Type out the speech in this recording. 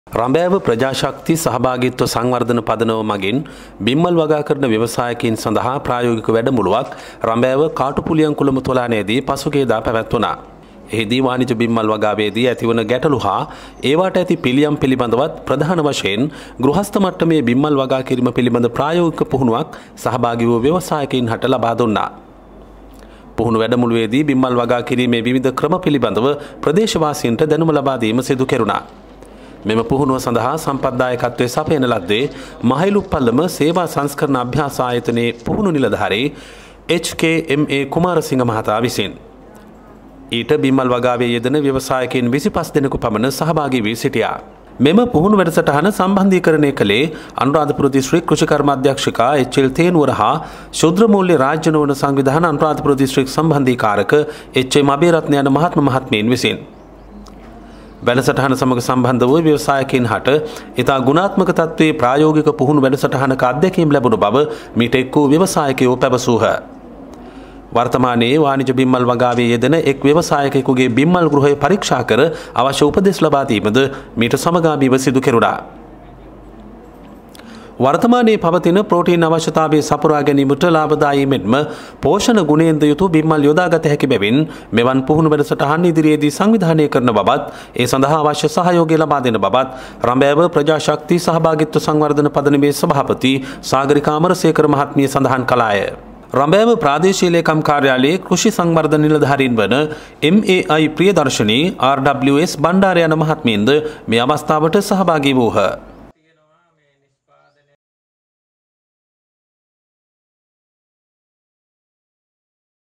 රඹෑව ප්‍රජාශක්ති සහභාගීත්ව සංවර්ධන පදනම මගින් බිම්මල් වගා කරන ව්‍යවසායකයින් සඳහා ප්‍රායෝගික වැඩමුළුවක් රඹෑව කාටුපුලියන් කුළුම තොලානේදී පසුගියදා පැවැත්වුණා. එහිදී වාණිජ බිම්මල් වගාවේදී ඇතිවන ගැටලු හා ඒවාට ඇති පිළියම් පිළිබඳවත් ප්‍රධාන වශයෙන් ගෘහස්ත මට්ටමේ බිම්මල් වගා කිරීම පිළිබඳ ප්‍රායෝගික පුහුණුවක් සහභාගී වූ ව්‍යවසායකයින් හට ලබා දුන්නා. පුහුණු වැඩමුළුවේදී බිම්මල් වගා කිරීමේ විවිධ ක්‍රම පිළිබඳව ප්‍රදේශවාසීන්ට දැනුම ලබා දීම සිදු කෙරුණා. මෙම පුහුණුව සඳහා සම්පත්දායකත්වයේ සපයන ලද්දේ මහයිලුප්පල්ලම සේවා සංස්කරණ අභ්‍යාස ආයතනයේ පුහුණු නිලධාරී HKMA කුමාරසිංහ මහතා විසින් ඊට බිම්මල් වගාවේ යෙදෙන ව්‍යවසායකයින් 25 දෙනෙකු පමණ සහභාගී වී සිටියා. මෙම පුහුණු වැඩසටහන සම්බන්ධීකරණය කළේ අනුරාධපුර දිස්ත්‍රික් කෘෂිකර්ම අධ්‍යක්ෂකා HL තේනුවර හා ශුද්‍ර මූල්‍ය රාජ්‍ය නොවන සංවිධාන අනුරාධපුර දිස්ත්‍රික් සම්බන්ධීකාරක HM අබේරත්න යන මහත්මීන් විසින් වැඩසටහන සමග සම්බන්ධ වූ ව්‍යවසායකයින් හට ඉතා ගුණාත්මක තත්ත්වයේ ප්‍රායෝගික පුහුණු වැඩසටහනක අත්දැකීම් ලැබුණු බව මීට එක් වූ ව්‍යවසායකයෝ පැවසූහ. වර්තමානයේ වාණිජ බිම්මල් වගාවේ යෙදෙන එක් ව්‍යවසායකයෙකුගේ බිම්මල් ගෘහය පරීක්ෂා කර අවශ්‍ය උපදෙස් ලබා දීමද මීට සමගාමීව සිදු කෙරුණා. වර්තමානයේ පවතින ප්‍රෝටීන් අවශ්‍යතාවය සපුරා ගැනීමට ලාභදායී මෙන්ම පෝෂණ ගුණයෙන්ද යුතු බිම්මල් යොදාගත හැකි බැවින් මෙවන් පුහුණු වැඩසටහන් ඉදිරියේදී සංවිධානය කරන බවත් ඒ සඳහා අවශ්‍ය සහයෝගය ලබා දෙන බවත් රඹෑව ප්‍රජාශක්ති සහභාගීත්ව සංවර්ධන පදනමේ සභාපති සාගරිකා අමරසේකර මහත්මිය සඳහන් කළාය. රඹෑව ප්‍රාදේශීය ලේකම් කාර්යාලයේ කෘෂි සංවර්ධන නිලධාරීන් වන MAI ප්‍රියදර්ශනී RWS බණ්ඩාර යන මහත්මීන්ද මේ අවස්ථාවට සහභාගී වූහ.